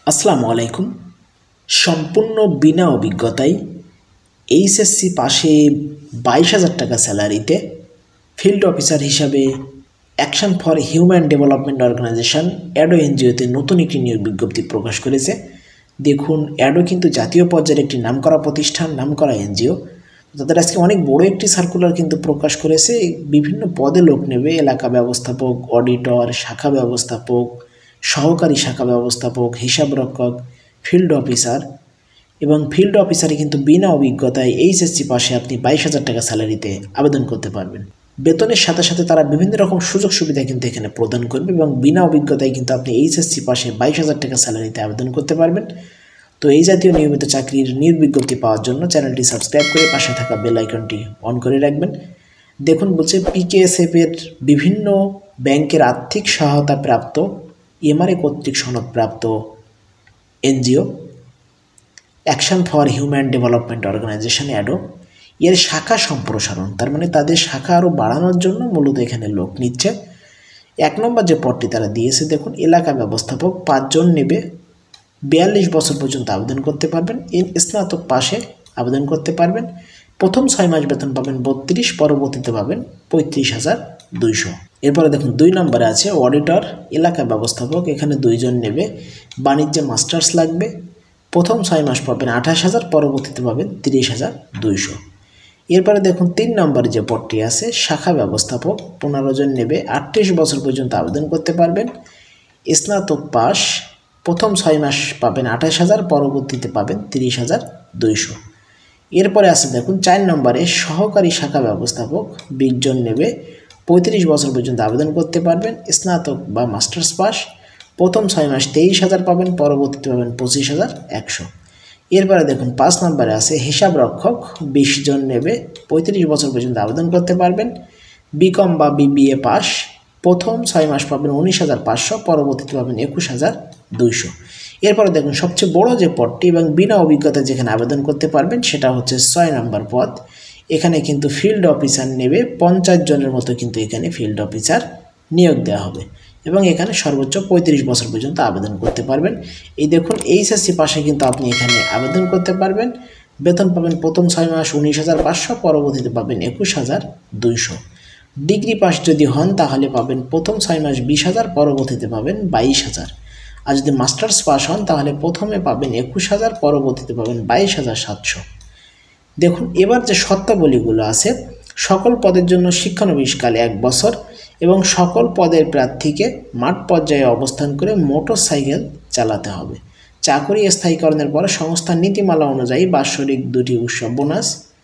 আসসালামু আলাইকুম। সম্পূর্ণ বিনা অভিজ্ঞতায় এইচএসসি পাশে 22,000 টাকা স্যালারিতে ফিল্ড অফিসার হিসাবে action for human development organization ADO এনজিওতে নতুন একটি নিয়োগ বিজ্ঞপ্তি প্রকাশ করেছে। দেখুন, অ্যাডো কিন্তু জাতীয় পর্যায়ের একটি নামকরা প্রতিষ্ঠান, নামকরা এনজিও। তাদের আজকে অনেক বড় একটি সার্কুলার কিন্তু প্রকাশ করেছে। বিভিন্ন পদে লোক নেবে: এলাকা ব্যবস্থাপক, অডিটর, শাখা ব্যবস্থাপক, সহকারী শাখা ব্যবস্থাপক, হিসাবরক্ষক, ফিল্ড অফিসার। এবং ফিল্ড অফিসারে কিন্তু বিনা অভিজ্ঞতায় এইচএসসি পাশে আপনি 22,000 টাকা স্যালারিতে আবেদন করতে পারবেন। বেতনের সাথে সাথে তারা বিভিন্ন রকম সুযোগ সুবিধা কিন্তু এখানে প্রদান করবে এবং বিনা অভিজ্ঞতায় কিন্তু আপনি এইচএসসি পাশে 22,000 টাকা স্যালারিতে আবেদন করতে পারবেন। তো এই জাতীয় নিয়মিত চাকরির নিয়োগ বিজ্ঞপ্তি পাওয়ার জন্য চ্যানেলটি সাবস্ক্রাইব করে পাশে থাকা বেল আইকনটি অন করে রাখবেন। দেখুন, বলছে পিকেএসএফ এর বিভিন্ন ব্যাংকের আর্থিক সহায়তা প্রাপ্ত এমআরএ কর্তৃক সনদপ্রাপ্ত NGO action for human development organization ADO এর শাখা সম্প্রসারণ, তার মানে তাদের শাখা আরও বাড়ানোর জন্য মূলত এখানে লোক নিচ্ছে। 1 নম্বর যে পদটি তারা দিয়েছে, দেখুন, এলাকা ব্যবস্থাপক 5 জন নেবে। 42 বছর পর্যন্ত আবেদন করতে পারবেন। স্নাতক পাশে আবেদন করতে পারবেন। প্রথম 6 মাস বেতন পাবেন 32, পরবর্তীতে পাবেন 35,200। এরপরে দেখুন 2 নম্বরে আছে অডিটর, এলাকা ব্যবস্থাপক। এখানে 2 জন নেবে। বাণিজ্যে মাস্টার্স লাগবে। প্রথম 6 মাস পাবেন 28,000, পরবর্তীতে পাবেন 30,200। এরপরে দেখুন 3 নম্বরে যে পদটি আছে শাখা ব্যবস্থাপক, 15 জন নেবে। 38 বছর পর্যন্ত আবেদন করতে পারবেন। স্নাতক পাস। প্রথম 6 মাস পাবেন 28,000, পরবর্তীতে পাবেন 30,200। এরপরে আছে দেখুন 4 নম্বরে সহকারী শাখা ব্যবস্থাপক, 20 জন নেবে। 35 বছর পর্যন্ত আবেদন করতে পারবেন। স্নাতক বা মাস্টার্স পাস। প্রথম 6 মাস 23,000 পাবেন, পরবর্তীতে পাবেন 25,100। এরপরে দেখুন 5 নম্বরে আছে হিসাব রক্ষক, 20 জন নেবে। 35 বছর পর্যন্ত আবেদন করতে পারবেন। বিকম বা বিবিএ পাস। প্রথম 6 মাস পাবেন 19,500, পরবর্তীতে পাবেন 21,200। এরপরে দেখুন সবচেয়ে বড় যে পদটি এবং বিনা অভিজ্ঞতা যেখানে আবেদন করতে পারবেন সেটা হচ্ছে 6 নম্বর পদ। এখানে কিন্তু ফিল্ড অফিসার নেবে 50 জনের মতো কিন্তু এখানে ফিল্ড অফিসার নিয়োগ দেওয়া হবে এবং এখানে সর্বোচ্চ 35 বছর পর্যন্ত আবেদন করতে পারবেন। এই দেখুন এইচএসসি পাশে কিন্তু আপনি এখানে আবেদন করতে পারবেন। বেতন পাবেন প্রথম 6 মাস 19,500, পরবর্তীতে পাবেন 21,200। ডিগ্রি পাস যদি হন তাহলে পাবেন প্রথম 6 মাস 20,000, পরবর্তীতে পাবেন 22,000। আর যদি মাস্টার্স পাস হন তাহলে প্রথমে পাবেন 21,000, পরবর্তীতে পাবেন 22,700। দেখুন, এবার যে শর্তাবলীগুলো আছে, সকল পদের জন্য শিক্ষানবিশকাল 1 বছর এবং সকল পদের প্রার্থীকে মাঠ পর্যায়ে অবস্থান করে মোটর সাইকেল চালাতে হবে। চাকরি স্থায়ীকরণের পর সংস্থার নীতিমালা অনুযায়ী বাৎসরিক 2টি উৎসব বোনাস,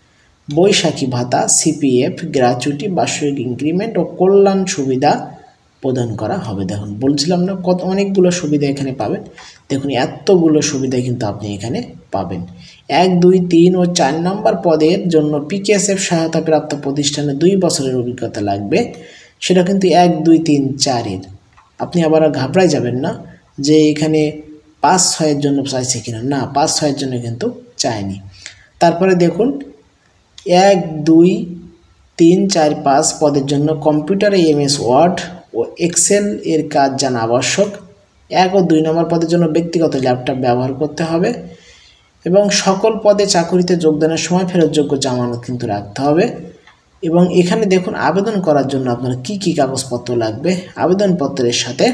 বৈশাখী ভাতা, সিপিএফ, গ্র্যাচুইটি, বার্ষিক ইনক্রিমেন্ট ও কল্যাণ সুবিধা প্রদান করা হবে। দেখুন, বলছিলাম না কত অনেকগুলো সুবিধা এখানে পাবেন। দেখুন, এতগুলো সুবিধা কিন্তু আপনি এখানে পাবেন। 1, 2, 3 ও 4 নম্বর পদের জন্য পিকেএসএফ সহায়তাপ্রাপ্ত প্রতিষ্ঠানে 2 বছরের অভিজ্ঞতা লাগবে। সেটা কিন্তু 1, 2, 3, 4-এর। আপনি আবার ঘাবড়াই যাবেন না যে এখানে 5, 6-এর জন্য চাইছে কিনা। না, 5, 6-এর জন্য কিন্তু চায়নি। তারপরে দেখুন 1, 2, 3, 4, 5 পদের জন্য কম্পিউটারে এমএস ওয়ার্ড ও এক্সেল এর কাজ জানা আবশ্যক। 1 ও 2 নম্বর পদের জন্য ব্যক্তিগত ল্যাপটপ ব্যবহার করতে হবে এবং সকল পদে চাকরিতে যোগদানের সময় ফেরতযোগ্য জামানত কিন্তু রাখতে হবে। এবং এখানে দেখুন আবেদন করার জন্য আপনার কি কি কাগজপত্র লাগবে। আবেদনপত্রের সাথে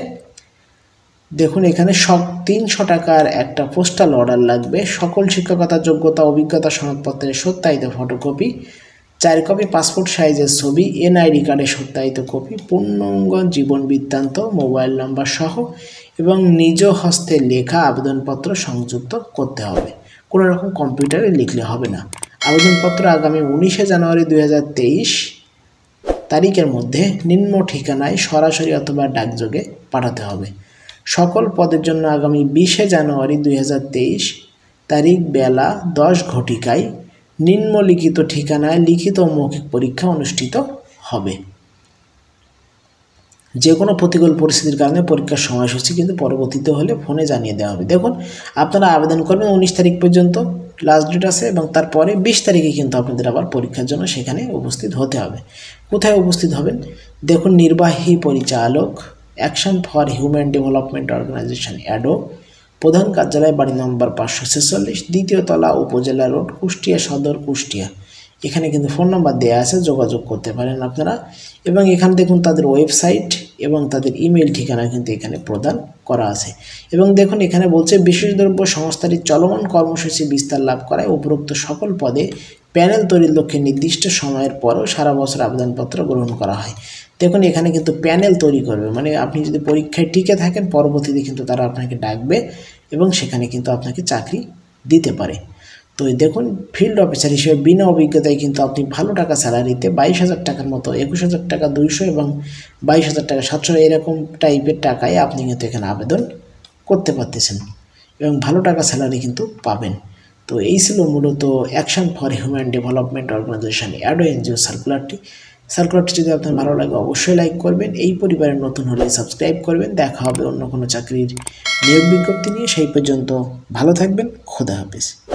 দেখুন এখানে 300 টাকার একটা পোস্টাল অর্ডার লাগবে। সকল শিক্ষকতা যোগ্যতা অভিজ্ঞতা সনদপত্রের সত্যায়িত ফটোকপি, 4 কপি পাসপোর্ট সাইজের ছবি, এনআইডি কার্ডের সত্যায়িত কপি, পূর্ণাঙ্গ জীবন বৃত্তান্ত, মোবাইল নাম্বার সহ এবং নিজ হস্তে লেখা আবেদনপত্র সংযুক্ত করতে হবে। কোনো রকম কম্পিউটারে লিখলে হবে না। আবেদনপত্র আগামী 19 জানুয়ারি 2023 তারিখের মধ্যে নিম্ন ঠিকানায় সরাসরি অথবা ডাকযোগে পাঠাতে হবে। সকল পদের জন্য আগামী 20 জানুয়ারি 2023 তারিখ বেলা 10 ঘটিকায় নিম্নলিখিত ঠিকানায় লিখিত ও মৌখিক পরীক্ষা অনুষ্ঠিত হবে। যে কোনো প্রতিকূল পরিস্থিতির কারণে পরীক্ষার সময়সূচি কিন্তু পরবর্তীতে হলে ফোনে জানিয়ে দেওয়া হবে। দেখুন, আপনারা আবেদন করবেন 19 তারিখ পর্যন্ত লাস্ট ডেট আছে এবং তারপরে 20 তারিখে কিন্তু আপনাদের আবার পরীক্ষার জন্য সেখানে উপস্থিত হতে হবে। কোথায় উপস্থিত হবেন? দেখুন, নির্বাহী পরিচালক, action for human development organization ADO, প্রধান কার্যালয় বাড়ি নম্বর 546, দ্বিতীয় তলা, উপজেলা রোড, কুষ্টিয়া সদর, কুষ্টিয়া। এখানে কিন্তু ফোন নাম্বার দেওয়া আছে, যোগাযোগ করতে পারেন আপনারা। এবং এখানে দেখুন তাদের ওয়েবসাইট এবং তাদের ইমেল ঠিকানা কিন্তু এখানে প্রদান করা আছে। এবং দেখুন এখানে বলছে বিশেষ দ্রব্য সংস্থাটি চলমান কর্মসূচি বিস্তার লাভ করায় উপরোক্ত সকল পদে প্যানেল তৈরির লক্ষ্যে নির্দিষ্ট সময়ের পরেও সারা বছর আবেদনপত্র গ্রহণ করা হয়। দেখুন এখানে কিন্তু প্যানেল তৈরি করবে, মানে আপনি যদি পরীক্ষায় টিকে থাকেন পরবর্তীতে কিন্তু তারা আপনাকে ডাকবে এবং সেখানে কিন্তু আপনাকে চাকরি দিতে পারে। তো দেখুন ফিল্ড অফিসার হিসেবে বিনা অভিজ্ঞতায় কিন্তু আপনি ভালো টাকা স্যালারিতে 22,000 টাকার মতো, 21,000 টাকা 200 এবং 22,000 টাকা 700 এরকম টাইপের টাকায় আপনি কিন্তু এখানে আবেদন করতে পারতেছেন এবং ভালো টাকা স্যালারি কিন্তু পাবেন। তো এই ছিল মূলত action for human development organization ADO NGO সার্কুলারটি। যদি আপনার ভালো লাগে অবশ্যই লাইক করবেন, এই পরিবারে নতুন হলে সাবস্ক্রাইব করবেন। দেখা হবে অন্য কোনো চাকরির নিয়োগ বিজ্ঞপ্তি নিয়ে, সেই পর্যন্ত ভালো থাকবেন, খোদা হাফেজ।